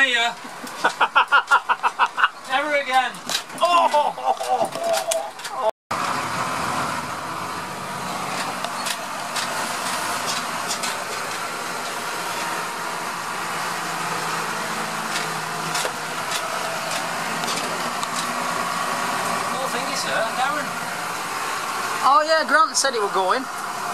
here. Never again. Oh yeah, Grant said it would go in.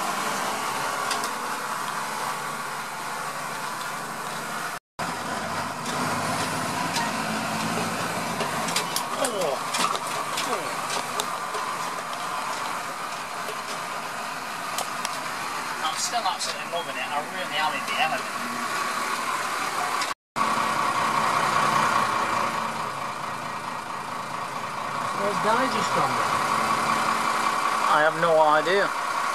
I'm still absolutely loving it. I really am in the element. Where's digest from? I have no idea.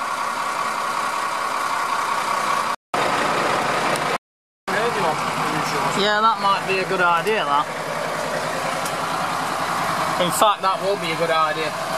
Yeah, that might be a good idea, that. In fact, that will be a good idea.